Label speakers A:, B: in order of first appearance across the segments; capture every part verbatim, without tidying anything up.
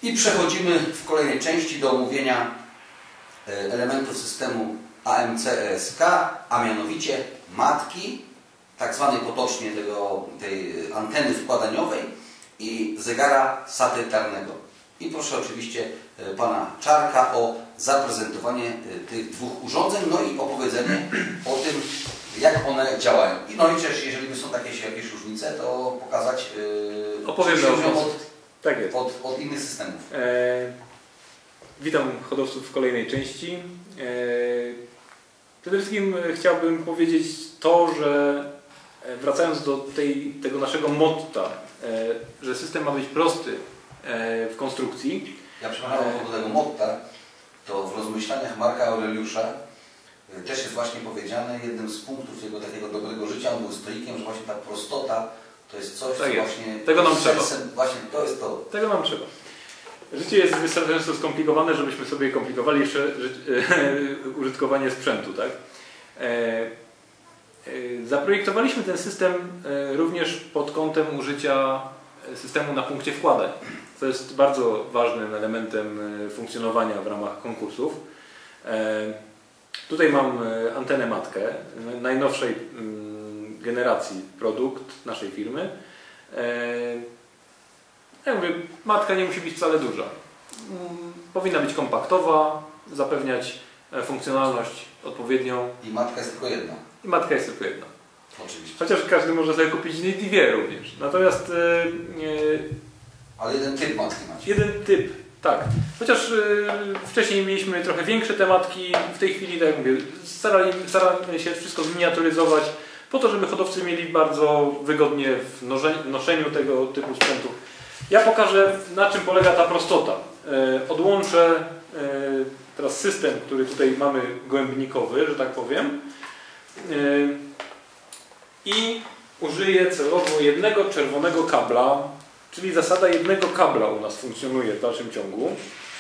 A: I przechodzimy w kolejnej części do omówienia elementów systemu A M C E S K, a mianowicie matki, tak zwanej potocznie tego, tej anteny wkładaniowej i zegara satelitarnego. I proszę oczywiście pana Czarka o zaprezentowanie tych dwóch urządzeń, no i opowiedzenie o tym, jak one działają. I no i też, jeżeli są takie jakieś różnice, to pokazać, yy,
B: Opowiemy o
A: od,
B: tak jest.
A: Od, od innych systemów.
B: E, witam hodowców w kolejnej części. E, przede wszystkim chciałbym powiedzieć to, że wracając do tej, tego naszego motta, e, że system ma być prosty e, w konstrukcji.
A: Ja przepraszam, do tego motta, to w rozmyślaniach Marka Aureliusza też jest właśnie powiedziane, jednym z punktów jego takiego dobrego życia, on był stoikiem, że właśnie ta prostota to jest coś,
B: tak
A: co
B: jest.
A: właśnie...
B: Tego nam trzeba.
A: Właśnie to jest to.
B: Tego nam trzeba. Życie jest wystarczająco skomplikowane, żebyśmy sobie komplikowali jeszcze użytkowanie sprzętu, tak? E, e, zaprojektowaliśmy ten system e, również pod kątem użycia systemu na punkcie wkładań. To jest bardzo ważnym elementem funkcjonowania w ramach konkursów. E, tutaj mam antenę matkę najnowszej generacji produkt naszej firmy. Ja mówię, matka nie musi być wcale duża. Powinna być kompaktowa, zapewniać funkcjonalność odpowiednią.
A: I matka jest tylko jedna.
B: I matka jest tylko jedna.
A: Oczywiście.
B: Chociaż każdy może sobie kupić dwie również. Natomiast... Yy,
A: Ale jeden typ matki macie.
B: Jeden typ, tak. Chociaż yy, wcześniej mieliśmy trochę większe te matki. W tej chwili, tak jak mówię, starali, staramy się wszystko zminiaturyzować po to, żeby hodowcy mieli bardzo wygodnie w noszeniu tego typu sprzętu. Ja pokażę, na czym polega ta prostota. Odłączę teraz system, który tutaj mamy gołębnikowy, że tak powiem, i użyję celowo jednego czerwonego kabla, czyli zasada jednego kabla u nas funkcjonuje w dalszym ciągu.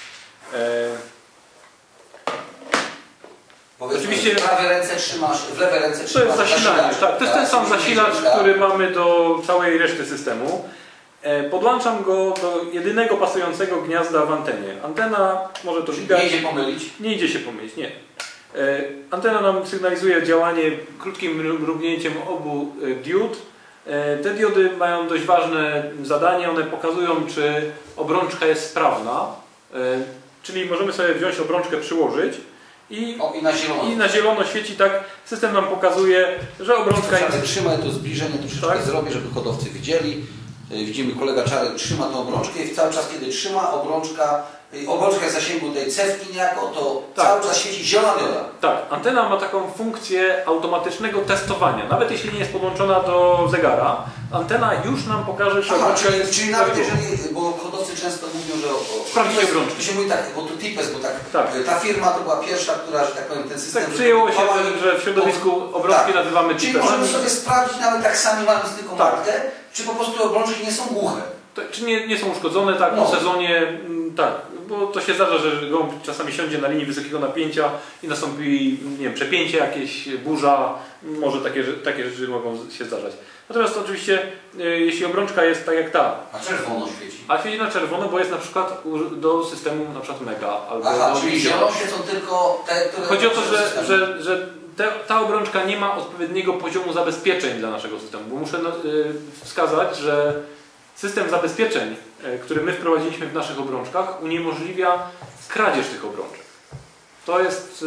A: Oczywiście w prawej ręce trzymasz, w lewej ręce trzymasz.
B: To jest zasilanie, tak. To jest ten sam zasilacz, który mamy do całej reszty systemu. Podłączam go do jedynego pasującego gniazda w antenie. Antena, może to widać.
A: Nie idzie pomylić?
B: Nie idzie się pomylić, nie. Antena nam sygnalizuje działanie krótkim mrugnięciem obu diod. Te diody mają dość ważne zadanie, one pokazują, czy obrączka jest sprawna. Czyli możemy sobie wziąć obrączkę, przyłożyć. I,
A: o, i, na zielono.
B: I na zielono świeci tak, system nam pokazuje, że obrączka jest...
A: Trzymaj to zbliżenie, troszeczkę tak zrobię, żeby hodowcy widzieli. Widzimy, kolega Czarek trzyma tą obrączkę i cały czas, kiedy trzyma obrączka, obrączka jest w zasięgu tej cewki niejako, to tak, cały czas świeci zielona dioda.
B: Tak, antena ma taką funkcję automatycznego testowania. Nawet jeśli nie jest podłączona do zegara, antena już nam pokaże, że...
A: Aha, czyli, czyli nawet jeżeli, bo hodowcy często mówią, że...
B: Sprawdzić obrączki.
A: To się mówi tak, bo to Tipes, bo tak,
B: tak,
A: ta firma to była pierwsza, która, że tak powiem, ten system...
B: Tak przyjęło się, że w środowisku obrączki tak nazywamy
A: Czyli
B: Tipesami.
A: możemy sobie sprawdzić, nawet tak sami mając tylko
B: tak.
A: matkę, czy po prostu obrączki nie są głuche.
B: To, czy nie, nie są uszkodzone, tak, no. Po sezonie, tak, bo to się zdarza, że gołąb czasami siądzie na linii wysokiego napięcia i nastąpi, nie wiem, przepięcie jakieś, burza, może takie, takie rzeczy mogą się zdarzać. Natomiast oczywiście, y, jeśli obrączka jest tak jak ta...
A: A czerwono świeci.
B: A świeci na czerwono, bo jest na przykład do systemu na przykład Mega albo
A: Aha,
B: do
A: czyli zielono świecą tylko te, które...
B: Chodzi o to, że, że, że te, ta obrączka nie ma odpowiedniego poziomu zabezpieczeń dla naszego systemu, bo muszę y, wskazać, że system zabezpieczeń, który my wprowadziliśmy w naszych obrączkach, uniemożliwia kradzież tych obrączek. To jest...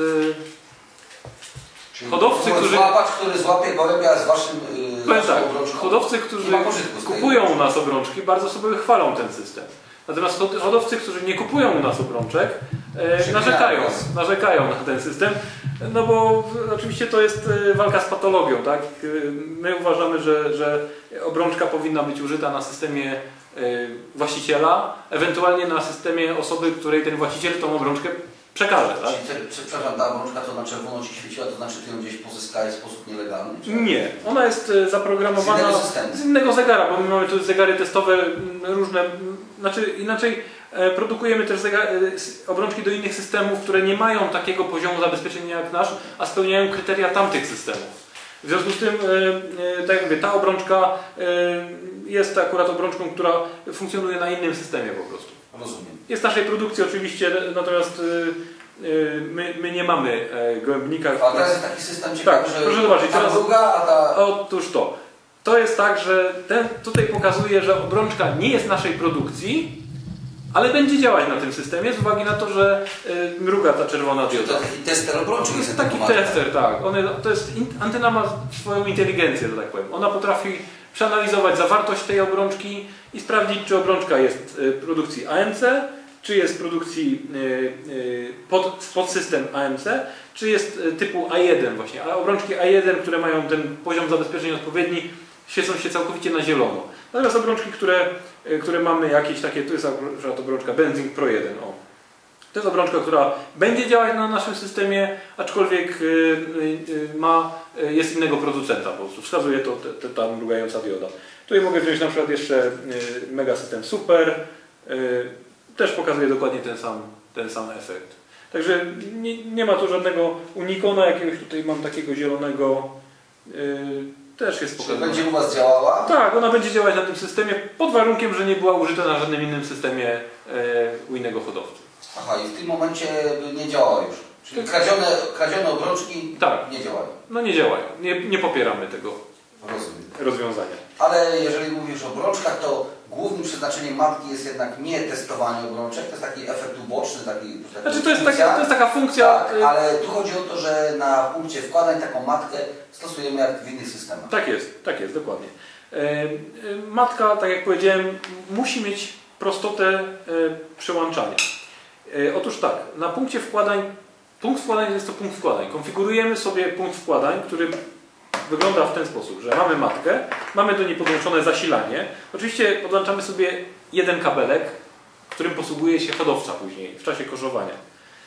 B: Yy, hodowcy, którzy...
A: Złapać, który złapie gołębia z waszym yy,
B: tak,
A: obrączką.
B: hodowcy, którzy kupują u nas obrączki, bardzo sobie chwalą ten system. Natomiast hodowcy, którzy nie kupują u nas obrączek, yy, narzekają, narzekają na ten system, no bo oczywiście to jest walka z patologią, tak? My uważamy, że, że obrączka powinna być użyta na systemie właściciela, ewentualnie na systemie osoby, której ten właściciel tą obrączkę przekaże. Tak?
A: Czyli, przepraszam, ta obrączka, co na czerwono ci świeciła, to znaczy ty ją gdzieś pozyskałeś w sposób nielegalny? Czy?
B: Nie, ona jest zaprogramowana z innego, z innego zegara, bo my mamy tu zegary testowe różne, znaczy inaczej produkujemy też obrączki do innych systemów, które nie mają takiego poziomu zabezpieczenia jak nasz, a spełniają kryteria tamtych systemów. W związku z tym, tak jak mówię, ta obrączka jest akurat obrączką, która funkcjonuje na innym systemie po prostu.
A: Rozumiem.
B: Jest naszej produkcji oczywiście, natomiast my, my nie mamy gołębnika.
A: A teraz jest taki system ciekawy,
B: tak,
A: że
B: proszę zobaczyć,
A: ta
B: teraz,
A: druga, a ta...
B: Otóż to. To jest tak, że ten tutaj pokazuje, że obrączka nie jest naszej produkcji, ale będzie działać na tym systemie z uwagi na to, że y, mruga ta czerwona dioda.
A: To taki tester obrączki
B: jest taki tester, tak. One, to jest, in, antena ma swoją inteligencję, że tak powiem. Ona potrafi przeanalizować zawartość tej obrączki i sprawdzić, czy obrączka jest y, produkcji A M C, czy jest produkcji y, y, pod, podsystem A M C, czy jest y, typu A jeden właśnie. A obrączki A jeden, które mają ten poziom zabezpieczenia odpowiedni, świecą się całkowicie na zielono. Natomiast obrączki, które, które mamy jakieś takie, tu jest akurat obrączka Benzing Pro jeden. O. To jest obrączka, która będzie działać na naszym systemie, aczkolwiek ma, jest innego producenta po prostu. Wskazuje to te, te, ta mrugająca dioda. Tutaj mogę wziąć na przykład jeszcze Mega System Super. Też pokazuje dokładnie ten sam, ten sam efekt. Także nie, nie ma tu żadnego unikona, jakiegoś tutaj mam takiego zielonego. Też jest pokazane.
A: Czy będzie u Was działała?
B: Tak, ona będzie działać na tym systemie pod warunkiem, że nie była użyta na żadnym innym systemie e, u innego hodowcy.
A: Aha, i w tym momencie nie działa już. Czyli kradzione, kradzione obrączki
B: tak.
A: nie działają.
B: No nie działają. Nie, nie popieramy tego
A: Rozumiem.
B: rozwiązania.
A: Ale jeżeli mówisz o obrączkach, to głównym przeznaczeniem matki jest jednak nie testowanie obrączek, to jest taki efekt uboczny, taki, taki
B: znaczy to jest, taki, to jest taka funkcja...
A: Tak, ale tu chodzi o to, że na punkcie wkładań taką matkę stosujemy jak w innych systemach.
B: Tak jest, tak jest, dokładnie. Matka, tak jak powiedziałem, musi mieć prostotę przełączania. Otóż tak, na punkcie wkładań, punkt wkładań jest to punkt wkładań. Konfigurujemy sobie punkt wkładań, który wygląda w ten sposób, że mamy matkę, mamy do niej podłączone zasilanie. Oczywiście podłączamy sobie jeden kabelek, którym posługuje się hodowca później, w czasie korzowania.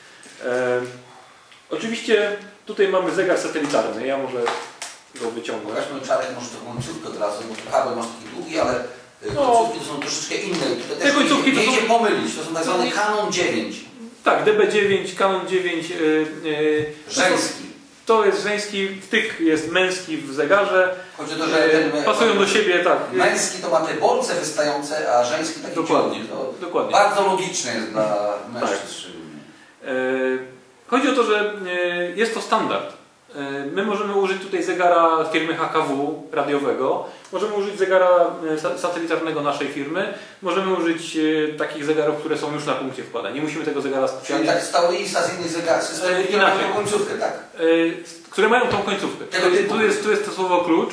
B: E, oczywiście tutaj mamy zegar satelitarny, ja może go wyciągnę.
A: Pokażmy Czarek może to końcówkę od razu, bo kabel masz taki długi, ale
B: no,
A: końcówki to są troszeczkę inne.
B: Te też końcówki
A: nie, nie
B: to są...
A: idzie pomylić, to są tak zwane Canon dziewięć.
B: Tak, D B dziewięć, Canon dziewięć. Yy, yy,
A: żeński.
B: To jest żeński, wtyk jest męski w zegarze.
A: Chodzi o to, że ten,
B: pasują do siebie, tak.
A: Męski to ma te bolce wystające, a żeński taki
B: dokładnie,
A: to
B: dokładnie.
A: Bardzo logiczne jest dla mężczyzn.
B: Tak. Yy, chodzi o to, że yy, jest to standard. Yy, my możemy użyć tutaj zegara firmy H K W radiowego, możemy użyć zegara yy, satelitarnego naszej firmy, możemy użyć yy, takich zegarów, które są już na punkcie wkładań. Nie musimy tego zegara specjalnie...
A: Czyli tak z Taurisa, z innych zegarów, systemów, które mają tą końcówkę, tak?
B: Yy, które mają tą końcówkę.
A: Tego typu.
B: Tu jest, tu jest to słowo klucz.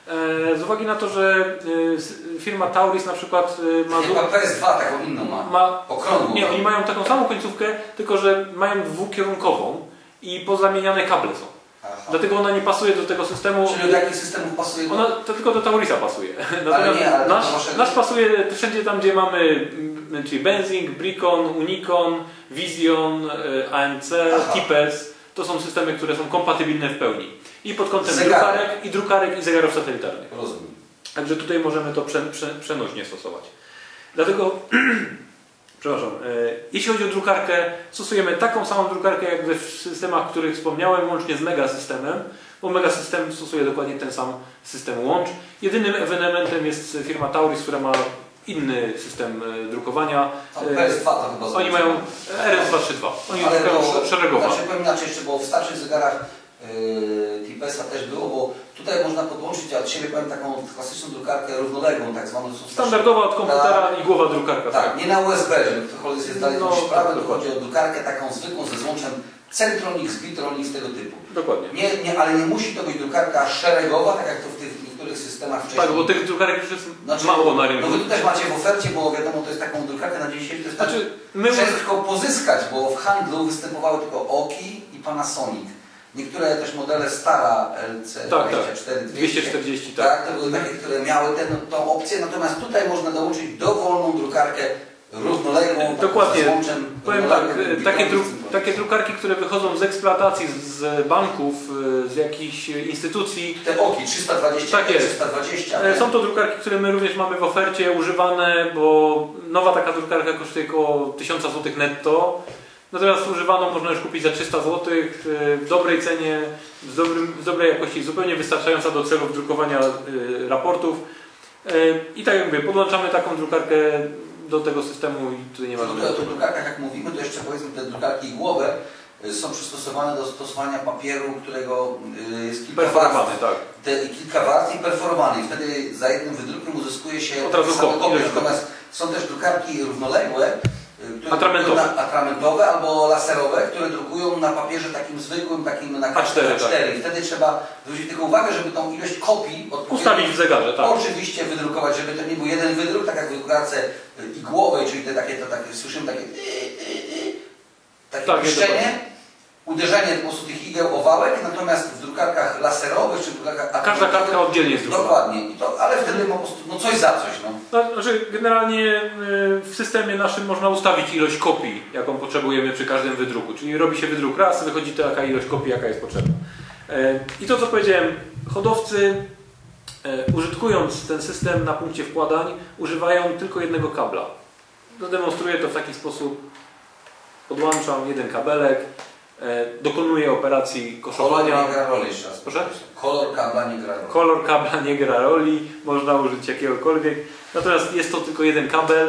B: Z uwagi na to, że firma Tauris na przykład ma...
A: Chyba P S dwa taką inną ma,
B: ma
A: okrągłą.
B: Nie, oni mają taką samą końcówkę, tylko że mają dwukierunkową i pozamieniane kable są.
A: Aha.
B: Dlatego ona nie pasuje do tego systemu.
A: Czyli do jakich systemów pasuje?
B: Ona to tylko do Taurisa pasuje. Natomiast
A: ale nie, ale
B: nasz,
A: wasze...
B: nasz pasuje wszędzie tam, gdzie mamy, czyli Benzing, Bricon, Unicon, Vision, A M C, T P S. To są systemy, które są kompatybilne w pełni. I pod kątem
A: zegarek.
B: drukarek, i drukarek, i zegarów satelitarnych.
A: Rozumiem.
B: Także tutaj możemy to prze, prze, przenośnie stosować. Dlatego, przepraszam, e, jeśli chodzi o drukarkę, stosujemy taką samą drukarkę jak we systemach, o których wspomniałem, łącznie z Mega Systemem, bo Mega System stosuje dokładnie ten sam system łącz. Jedynym ewenementem jest firma Tauris, która ma inny system drukowania.
A: P S dwa to chyba
B: Oni mają R S dwieście trzydzieści dwa. Oni
A: ale
B: drukują
A: to,
B: szeregowo.
A: Znaczy powiem inaczej jeszcze, bo w starszych zegarach yy, T P S a też było, bo tutaj można podłączyć, ja od siebie powiem taką klasyczną drukarkę równoległą, tak zwaną.
B: Standardowa od komputera
A: ta,
B: i głowa drukarka.
A: Tak,
B: tak,
A: nie na U S B, żeby ktokolwiek jest dalej
B: no,
A: sprawę, to chodzi o drukarkę taką zwykłą ze złączem Centronix, Bitronix, tego typu.
B: Dokładnie.
A: Nie, nie, ale nie musi to być drukarka szeregowa, tak jak to w tych niektórych systemach wcześniej.
B: Tak, bo tych drukarek już jest
A: znaczy,
B: mało na rynku.
A: No wy tu też macie w ofercie, bo wiadomo, to jest taką drukarkę na dzień dzisiejszy, to jest
B: znaczy, my...
A: ciężko pozyskać, bo w handlu występowały tylko Oki i Panasonic. Niektóre też modele Stara L C dwadzieścia cztery,
B: tak, tak. dwieście czterdzieści,
A: tak. tak, to były takie, które miały tę tą opcję, natomiast tutaj można dołączyć dowolną drukarkę równoległą,
B: dokładnie.
A: Z łączem,
B: powiem tak, takie, dru takie drukarki, które wychodzą z eksploatacji, z banków, z jakichś instytucji.
A: Te Oki trzysta dwadzieścia,
B: tak jest.
A: trzysta dwadzieścia.
B: Są to drukarki, które my również mamy w ofercie, używane, bo nowa taka drukarka kosztuje około tysiąc złotych netto. Natomiast używaną można już kupić za trzysta złotych w dobrej cenie, w, dobrym, w dobrej jakości, zupełnie wystarczająca do celów drukowania raportów. I tak jak mówię, podłączamy taką drukarkę do tego systemu i tutaj nie ma żadnego.
A: O tych drukarkach jak mówimy, to jeszcze powiedzmy te drukarki igłowe są przystosowane do stosowania papieru, którego jest kilka warstw.
B: Tak.
A: Te, kilka warstw i perforowany. I wtedy za jednym wydrukiem uzyskuje się
B: od razu
A: kopię. Natomiast są też drukarki równoległe, które
B: atramentowe.
A: Na, atramentowe albo laserowe, które drukują na papierze takim zwykłym, takim na
B: A cztery.
A: A cztery. Tak. I wtedy trzeba zwrócić tylko uwagę, żeby tą ilość kopii
B: ustawić w zegarze, tak.
A: Oczywiście wydrukować, żeby to nie był jeden wydruk, tak jak w drukarce igłowej, czyli te takie, to takie słyszymy takie takie
B: tak,
A: piszczenie, uderzenie po prostu tych igieł o wałek, natomiast w drukarkach laserowych czy w drukarkach
B: każda kartka oddzielnie jest drukowana.
A: Dokładnie, I to, ale wtedy po prostu no coś za coś. No.
B: No, znaczy generalnie w systemie naszym można ustawić ilość kopii, jaką potrzebujemy przy każdym wydruku. Czyli robi się wydruk raz, wychodzi taka ilość kopii, jaka jest potrzebna. I to co powiedziałem, hodowcy użytkując ten system na punkcie wkładań używają tylko jednego kabla. Zademonstruję to w taki sposób. Podłączam jeden kabelek, dokonuję operacji koszowania.
A: Kolor nie gra roli jeszcze raz.
B: Proszę?
A: Kolor kabla nie gra roli.
B: Kolor kabla nie gra roli, można użyć jakiegokolwiek. Natomiast jest to tylko jeden kabel.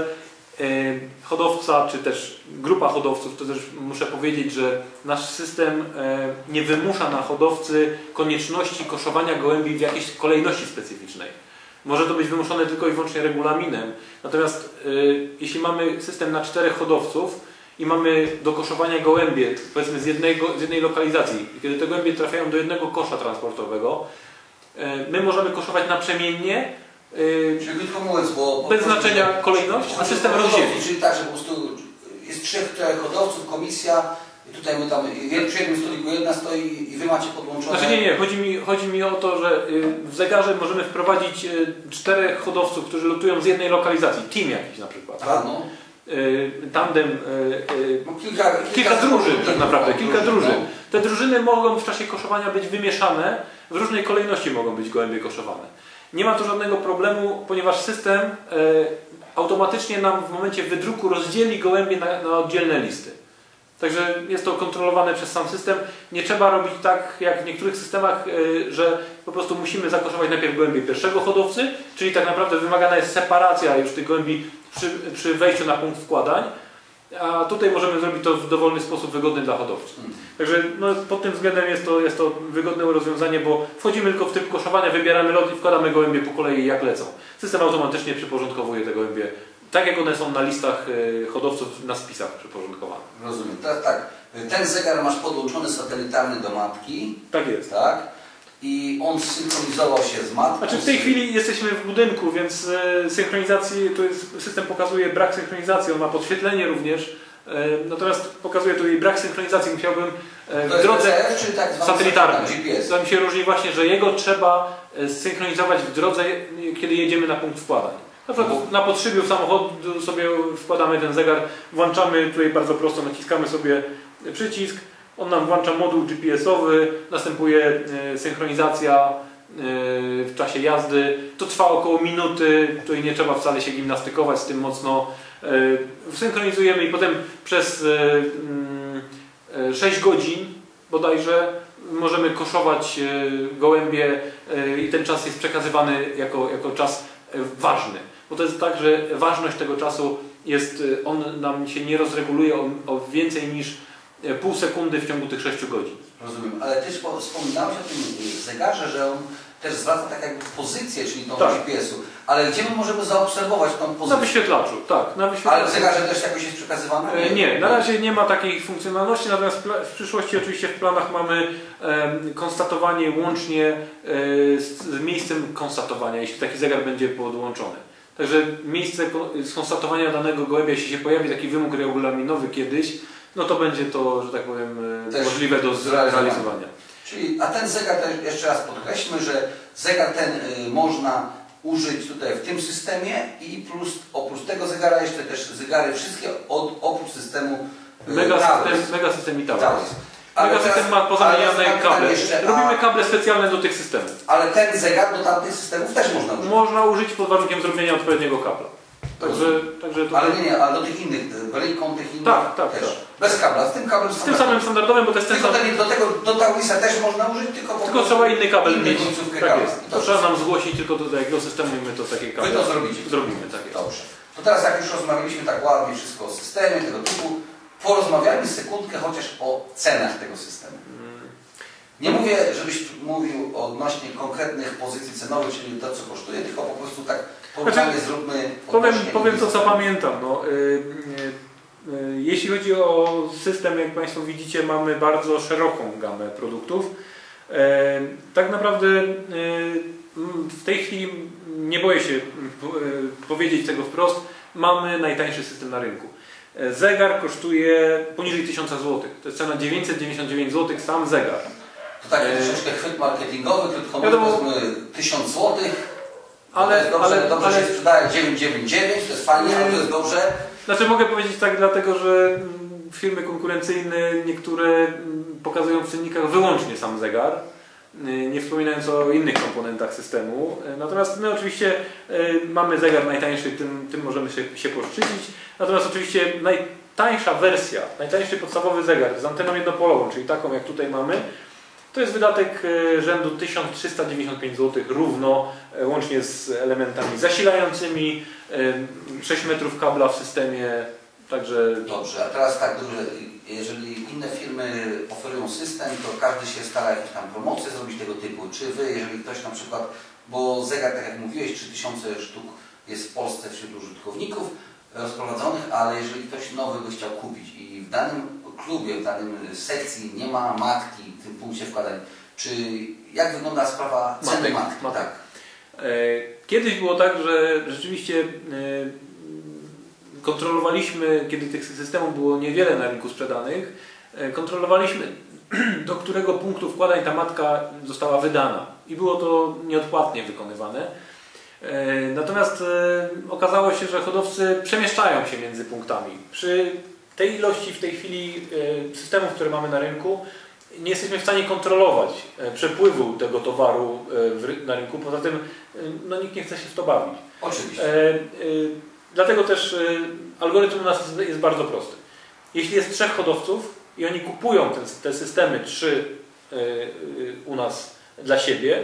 B: Hodowca, czy też grupa hodowców, to też muszę powiedzieć, że nasz system nie wymusza na hodowcy konieczności koszowania gołębi w jakiejś kolejności specyficznej. Może to być wymuszone tylko i wyłącznie regulaminem. Natomiast jeśli mamy system na czterech hodowców, i mamy do koszowania gołębie, powiedzmy z, jednego, z jednej lokalizacji. I kiedy te gołębie trafiają do jednego kosza transportowego, my możemy koszować naprzemiennie,
A: czyli krótko mówiąc, bo
B: bez znaczenia kolejność, a system rozdzieli.
A: Czyli tak, że po prostu jest trzech hodowców, komisja, i tutaj my tam przy jednym stoliku jedna stoi i wy macie podłączone...
B: Znaczy nie, nie, chodzi mi, chodzi mi o to, że w zegarze możemy wprowadzić czterech hodowców, którzy lotują z jednej lokalizacji, team jakiś na przykład.
A: Aha, no.
B: Tandem,
A: no kilka, kilka,
B: kilka drużyn tak naprawdę,
A: no,
B: kilka
A: drużyn.
B: drużyn. Te drużyny mogą w czasie koszowania być wymieszane, w różnej kolejności mogą być gołębie koszowane. Nie ma tu żadnego problemu, ponieważ system automatycznie nam w momencie wydruku rozdzieli gołębie na, na oddzielne listy. Także jest to kontrolowane przez sam system. Nie trzeba robić tak jak w niektórych systemach, że po prostu musimy zakoszować najpierw gołębie pierwszego hodowcy, czyli tak naprawdę wymagana jest separacja już tych gołębi przy, przy wejściu na punkt wkładań, a tutaj możemy zrobić to w dowolny sposób wygodny dla hodowców. Także no, pod tym względem jest to, jest to wygodne rozwiązanie, bo wchodzimy tylko w tryb koszowania, wybieramy lot i wkładamy gołębie po kolei jak lecą. System automatycznie przyporządkowuje te gołębie tak jak one są na listach hodowców, na spisach przyporządkowane.
A: Rozumiem. Tak, tak. Ten zegar masz podłączony satelitarny do matki.
B: Tak jest.
A: Tak. I on synchronizował się z matką.
B: Znaczy w tej chwili jesteśmy w budynku, więc synchronizacji, to jest, system pokazuje brak synchronizacji, on ma podświetlenie również. Natomiast pokazuje tu jej brak synchronizacji. Musiałbym w drodze
A: P C F, czy tak
B: satelitarnej.
A: G P S?
B: To mi się różni właśnie, że jego trzeba synchronizować w drodze, kiedy jedziemy na punkt wkładań. Na przykład na podszybiu samochodu sobie wkładamy ten zegar, włączamy tutaj bardzo prosto, naciskamy sobie przycisk, on nam włącza moduł G P S-owy, następuje synchronizacja w czasie jazdy. To trwa około minuty, tutaj nie trzeba wcale się gimnastykować z tym mocno. Synchronizujemy i potem przez sześć godzin bodajże możemy koszować gołębie i ten czas jest przekazywany jako, jako czas ważny. Bo to jest tak, że ważność tego czasu jest, on nam się nie rozreguluje o, o więcej niż pół sekundy w ciągu tych sześciu godzin.
A: Rozumiem, ale Ty wspominałeś o tym zegarze, że on też zwraca tak jakby pozycję, czyli tą
B: tak.
A: G P S-u. Ale gdzie my możemy zaobserwować tą pozycję?
B: Na wyświetlaczu, tak. Na wyświetlaczu.
A: Ale w zegarze też jakoś jest przekazywane?
B: Nie, nie, na razie nie ma takiej funkcjonalności, natomiast w przyszłości oczywiście w planach mamy e, konstatowanie łącznie e, z, z miejscem konstatowania, jeśli taki zegar będzie podłączony. Także miejsce skonstatowania danego gołębia, jeśli się pojawi taki wymóg regulaminowy kiedyś, no to będzie to, że tak powiem, też możliwe do zrealizowania.
A: Czyli, a ten zegar, też jeszcze raz podkreślmy, że zegar ten y, można użyć tutaj w tym systemie i plus oprócz tego zegara jeszcze też zegary wszystkie od, oprócz systemu y,
B: Mega system, mega system i Taurus. Mega system ma pozamieniane kable. Jeszcze, Robimy a... kable specjalne do tych systemów.
A: Ale ten zegar do tamtych systemów też można użyć?
B: Można użyć pod warunkiem zrobienia odpowiedniego kabla. Także, także to...
A: Ale nie, nie, ale do tych innych, Raycon, tych innych
B: tak, tak,
A: też.
B: tak.
A: Bez kabla, z tym kablem
B: Z tym samym standardowym, bo to jest ten
A: tylko
B: sam...
A: ten, do tego, do Taurisa też można użyć, tylko po
B: Tylko trzeba inny kabel
A: inny
B: mieć.
A: końcówkę
B: Tak
A: kabla.
B: jest. To, to trzeba nam zgłosić tylko do jakiego systemu i my to takie kable...
A: Wy to zrobicie.
B: Zrobimy, tak jest.
A: Dobrze. To teraz jak już rozmawialiśmy tak ładnie wszystko o systemie, tego typu, porozmawiajmy sekundkę chociaż o cenach tego systemu. Nie mówię, żebyś mówił odnośnie konkretnych pozycji cenowych, czyli to, co kosztuje, tylko po prostu tak porównanie znaczy, zróbmy...
B: Powiem, powiem to, co pamiętam. No, yy, yy, jeśli chodzi o system, jak Państwo widzicie, mamy bardzo szeroką gamę produktów. Yy, tak naprawdę yy, w tej chwili, nie boję się yy, powiedzieć tego wprost, mamy najtańszy system na rynku. Zegar kosztuje poniżej tysiąc złotych. To jest cena dziewięćset dziewięćdziesiąt dziewięć złotych, sam zegar.
A: To taki e... troszeczkę chwyt marketingowy, krótko mówiąc, powiedzmy tysiąc złotych. Ale, to jest dobrze, ale, dobrze ale... się sprzedaje dziewięćset dziewięćdziesiąt dziewięć, to jest fajnie, ale to jest dobrze. Znaczy
B: mogę powiedzieć tak, dlatego że firmy konkurencyjne niektóre pokazują w cennikach wyłącznie sam zegar, nie wspominając o innych komponentach systemu. Natomiast my oczywiście mamy zegar najtańszy, tym, tym możemy się, się poszczycić. Natomiast oczywiście najtańsza wersja, najtańszy podstawowy zegar z anteną jednopolową, czyli taką jak tutaj mamy, to jest wydatek rzędu tysiąc trzysta dziewięćdziesiąt pięć złotych równo, łącznie z elementami zasilającymi, sześć metrów kabla w systemie, także...
A: Dobrze, a teraz tak, jeżeli inne firmy oferują system, to każdy się stara jakieś tam promocje zrobić tego typu. Czy Wy, jeżeli ktoś na przykład, bo zegar, tak jak mówiłeś, trzy tysiące sztuk jest w Polsce wśród użytkowników rozprowadzonych, ale jeżeli ktoś nowy by chciał kupić i w danym klubie, w danym sekcji nie ma matki w tym punkcie wkładań, czy jak wygląda sprawa ceny matki?
B: matki? Tak. Kiedyś było tak, że rzeczywiście kontrolowaliśmy, kiedy tych systemów było niewiele na rynku sprzedanych, kontrolowaliśmy, do którego punktu wkładań ta matka została wydana i było to nieodpłatnie wykonywane. Natomiast okazało się, że hodowcy przemieszczają się między punktami. Przy tej ilości w tej chwili systemów, które mamy na rynku, nie jesteśmy w stanie kontrolować przepływu tego towaru na rynku. Poza tym no, nikt nie chce się w to bawić.
A: Oczywiście.
B: Dlatego też algorytm u nas jest bardzo prosty. Jeśli jest trzech hodowców i oni kupują te, te systemy trzy u nas dla siebie,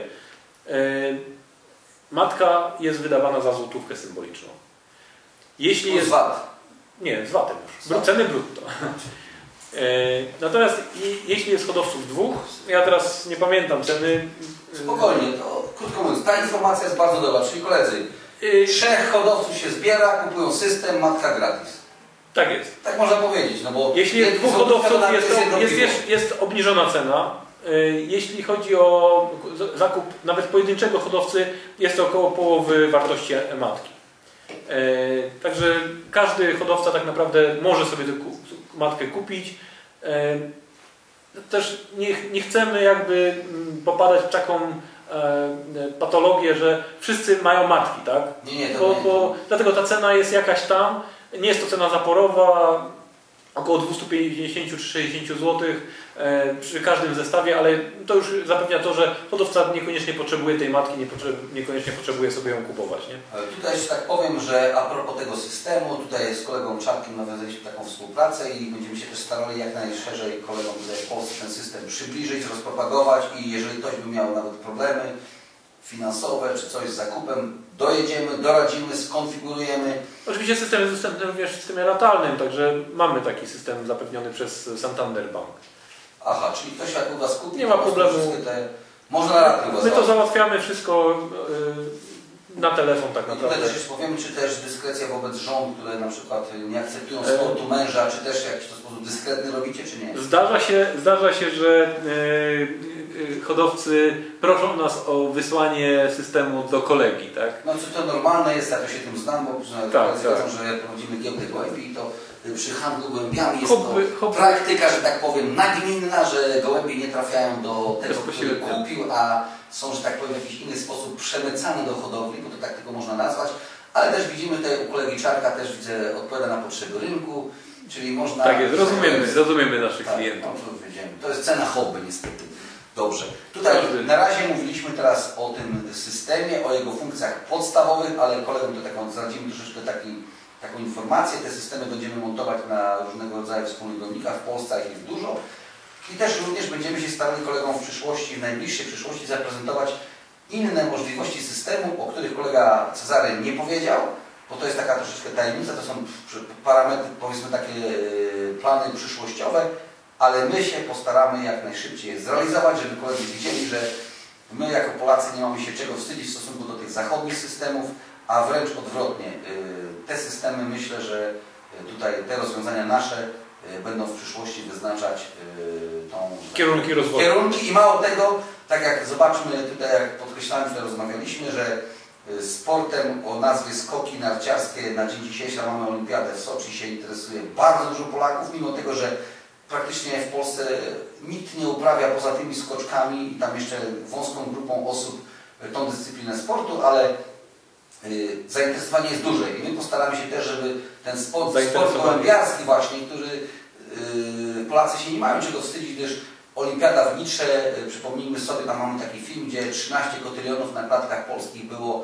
B: matka jest wydawana za złotówkę symboliczną. Jeśli jest...
A: Z V A T.
B: Nie, z V A T-em już. Ceny brutto. Natomiast jeśli jest hodowców dwóch, ja teraz nie pamiętam ceny...
A: Spokojnie, to krótko mówiąc, ta informacja jest bardzo dobra, czyli koledzy, trzech hodowców się zbiera, kupują system, matka gratis.
B: Tak jest.
A: Tak można powiedzieć, no bo...
B: Jeśli jest dwóch hodowców, jest, jest, jest, jest obniżona cena. Jeśli chodzi o zakup nawet pojedynczego hodowcy, jest to około połowy wartości matki. Także każdy hodowca tak naprawdę może sobie tę matkę kupić. Też nie, nie chcemy jakby popadać w taką patologię, że wszyscy mają matki, tak?
A: Nie, nie, to
B: bo,
A: nie.
B: bo, dlatego ta cena jest jakaś tam, nie jest to cena zaporowa, około dwieście pięćdziesiąt czy sześćdziesiąt złotych e, przy każdym zestawie, ale to już zapewnia to, że hodowca niekoniecznie potrzebuje tej matki, nie potrzeb, niekoniecznie potrzebuje sobie ją kupować. Nie?
A: Tutaj tak powiem, że a propos tego systemu, tutaj z kolegą Czarkiem nawiązaliśmy taką współpracę i będziemy się też starali jak najszerzej kolegom tutaj w Polsce ten system przybliżyć, rozpropagować i jeżeli ktoś by miał nawet problemy finansowe czy coś z zakupem, dojedziemy, doradzimy, skonfigurujemy.
B: Oczywiście system jest dostępny również w systemie latalnym, także mamy taki system zapewniony przez Santander Bank.
A: Aha, czyli ktoś jak u Was kupi,
B: nie ma problemu.
A: Te... Można na raty
B: My to załatwiamy wszystko yy, na telefon tak naprawdę.
A: I tutaj też jeszcze powiemy, czy też dyskrecja wobec żon, które na przykład nie akceptują sportu męża, czy też w jakiś sposób dyskretny robicie, czy nie?
B: Zdarza się, zdarza się że yy, hodowcy proszą nas o wysłanie systemu do kolegi, tak?
A: No czy to normalne jest, ja to się tym znam, bo tak, tak. Wiedzą, że prowadzimy giełdę gołębi i to przy handlu gołębiami jest hobby, to hobby. praktyka, że tak powiem, nagminna, że gołębie nie trafiają do tego, który kupił, a są, że tak powiem, w jakiś inny sposób przemycane do hodowli, bo to tak tylko można nazwać. Ale też widzimy tutaj u kolegi Czarka, też widzę, odpowiada na potrzeby rynku, czyli można...
B: Tak jest, rozumiemy, rozumiemy naszych
A: tak,
B: klientów.
A: No, to, to jest cena hobby niestety. Dobrze. Tutaj na razie mówiliśmy teraz o tym systemie, o jego funkcjach podstawowych, ale kolegom to taką zdradzimy troszeczkę taki, taką informację. Te systemy będziemy montować na różnego rodzaju wspólnych gojownikach. W Polsce ich jest dużo. I też również będziemy się starali kolegom w przyszłości, w najbliższej przyszłości zaprezentować inne możliwości systemu, o których kolega Cezary nie powiedział, bo to jest taka troszeczkę tajemnica, to są parametry, powiedzmy takie plany przyszłościowe, ale my się postaramy jak najszybciej je zrealizować, żeby koledzy widzieli, że my jako Polacy nie mamy się czego wstydzić w stosunku do tych zachodnich systemów, a wręcz odwrotnie. Te systemy, myślę, że tutaj te rozwiązania nasze będą w przyszłości wyznaczać tą
B: kierunki rozwoju.
A: Kierunki i mało tego, tak jak zobaczmy tutaj, jak podkreślałem, tutaj rozmawialiśmy, że sportem o nazwie skoki narciarskie na dzień dzisiejszy mamy olimpiadę w Soczi, się interesuje bardzo dużo Polaków, mimo tego, że praktycznie w Polsce nikt nie uprawia poza tymi skoczkami i tam jeszcze wąską grupą osób tą dyscyplinę sportu, ale y, zainteresowanie jest duże i my postaramy się też, żeby ten sport, sport olimpiarski właśnie, który y, Polacy się nie mają czego wstydzić, gdyż Olimpiada w Nitrze, y, przypomnijmy sobie, tam mamy taki film, gdzie trzynaście kotylionów na klatkach polskich było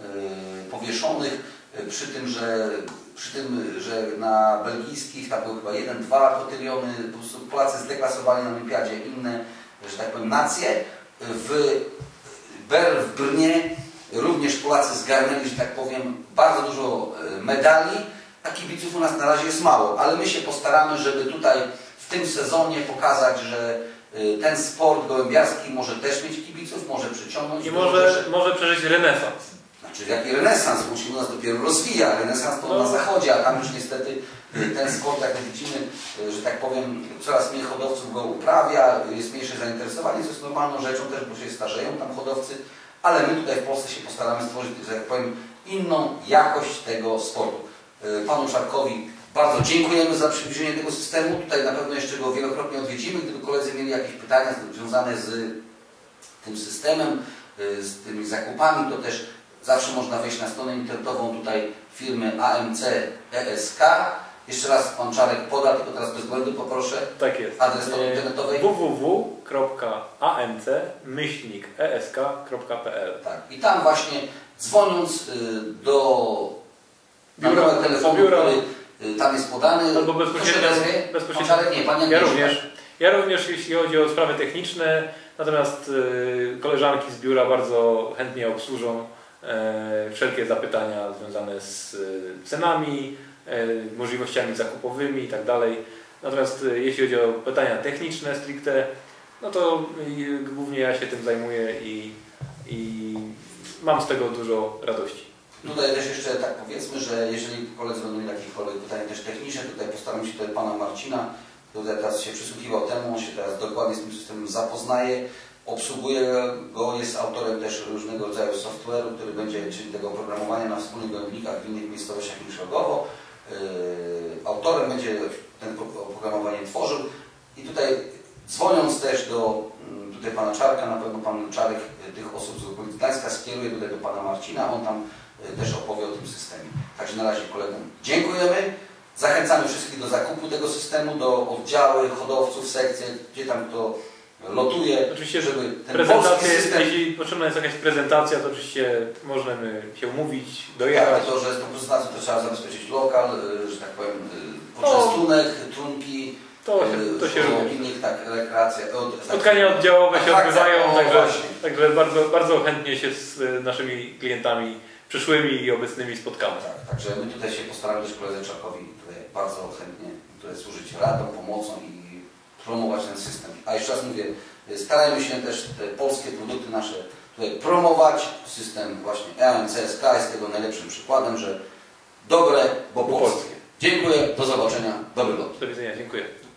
A: y, powieszonych, y, przy tym, że przy tym, że na belgijskich tam było chyba jeden, dwa kotyliony, po prostu Polacy zdeklasowali na olimpiadzie inne, że tak powiem, nacje. W Ber, w Brnie również Polacy zgarnęli, że tak powiem, bardzo dużo medali, a kibiców u nas na razie jest mało, ale my się postaramy, żeby tutaj w tym sezonie pokazać, że ten sport gołębiarski może też mieć kibiców, może przyciągnąć.
B: I może, może przeżyć renesans.
A: Znaczy, jaki renesans? On się u nas dopiero rozwija. Renesans to no. na zachodzie, a tam już niestety ten sport, jak widzimy, że tak powiem, coraz mniej hodowców go uprawia, jest mniejsze zainteresowanie, co jest normalną rzeczą też, bo się starzeją tam hodowcy, ale my tutaj w Polsce się postaramy stworzyć, że tak powiem, inną jakość tego sportu. Panu Czarkowi bardzo dziękujemy za przybliżenie tego systemu. Tutaj na pewno jeszcze go wielokrotnie odwiedzimy. Gdyby koledzy mieli jakieś pytania związane z tym systemem, z tymi zakupami, to też zawsze można wejść na stronę internetową tutaj firmy A M C E S K. Jeszcze raz Pan Czarek poda, tylko teraz bez błędu poproszę.
B: Tak jest.
A: Adres strony internetowej.
B: w w w kropka a m c myślnik e s k kropka p l.
A: Tak. I tam właśnie dzwoniąc do
B: biura
A: telefonu,
B: biura,
A: który tam jest podany.
B: Albo bezpośrednio. bezpośrednio.
A: Pan Czarek, nie, Pan
B: ja również. Ja również, jeśli chodzi o sprawy techniczne, natomiast y, koleżanki z biura bardzo chętnie obsłużą y, wszelkie zapytania związane z y, cenami, y, możliwościami zakupowymi i tak dalej. Natomiast y, jeśli chodzi o pytania techniczne stricte, no to y, głównie ja się tym zajmuję i, i mam z tego dużo radości.
A: Tutaj też jeszcze tak powiedzmy, że jeżeli koledzy będą mieli jakiekolwiek pytania też techniczne, tutaj postaram się tutaj Pana Marcina, który teraz się przysłuchiwał temu, on się teraz dokładnie z tym systemem zapoznaje, obsługuje go, jest autorem też różnego rodzaju software'u, który będzie, czyli tego oprogramowania na wspólnych gojownikach w innych miejscowościach niż Rogowo. Yy, autorem będzie ten oprogramowanie tworzył i tutaj dzwoniąc też do tutaj Pana Czarka, na pewno Pan Czarek tych osób z okolic Gdańska skieruje tutaj do Pana Marcina, on tam też opowie o tym systemie. Także na razie kolegom dziękujemy. Zachęcamy wszystkich do zakupu tego systemu, do oddziały, hodowców, sekcje, gdzie tam kto lotuje.
B: Oczywiście,
A: żeby ten
B: prezentacje,
A: system...
B: jeśli potrzebna jest jakaś prezentacja, to oczywiście możemy się umówić, dojechać.
A: Tak, to, że z tą prezentacją to trzeba zabezpieczyć lokal, że tak powiem, poczęstunek, trunki,
B: to, to się
A: również. Innych, tak, rekreacje.
B: Spotkania oddziałowe się odbywają,
A: o,
B: także, także bardzo, bardzo chętnie się z naszymi klientami przyszłymi i obecnymi spotkamy.
A: Tak, także my tutaj się postaramy też koledze Czarkowi tutaj bardzo chętnie tutaj służyć radą, pomocą i promować ten system. A jeszcze raz mówię, starajmy się też te polskie produkty nasze tutaj promować. System właśnie A M C E S K jest tego najlepszym przykładem, że dobre, bo polskie. Dziękuję, do zobaczenia, dobry lot.
B: Do widzenia, dziękuję.